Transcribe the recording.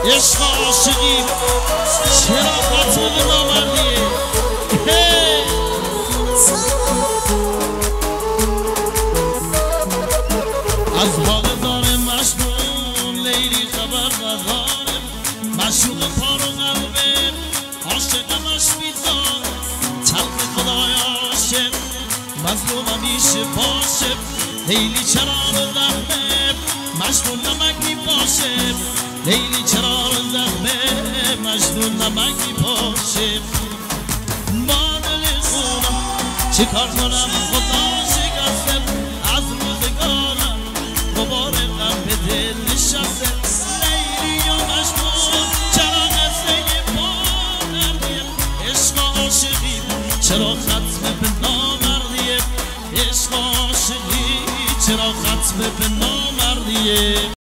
عشق عاشقی چرا ختم به نامردیه از حال داره مجنون لیلی خبر نداره مشوق پار و قلبه عاشقمش میدان تلق خدای عاشق مظلوم همیشه باشه لیلی چرا زخمه مجنون نمک میپاشه لیلی چرا زخمه مجنون نمک میپاشه با دل خونم چه کار کنم خدا شکسته از روزگارم دوباره غم به دل نشسته لیلی و مجنون چرا قصه پا دردیه عشق عاشقی چرا ختم به نامردیه عشق عاشقی چرا ختم به نامردیه